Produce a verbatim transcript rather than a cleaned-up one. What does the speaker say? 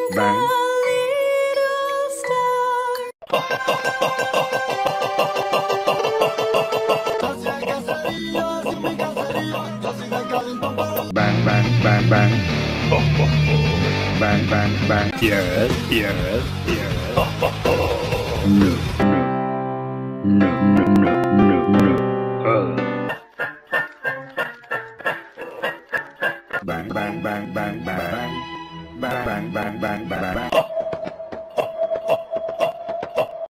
Bang. Bang, bang, bang, bang. Bang, bang, bang. Yes, yes, yes. No, no, no, no, no, no. Uh. Bang, bang, bang, bang, bang. Bang, bang, bang, bang, bang, bang.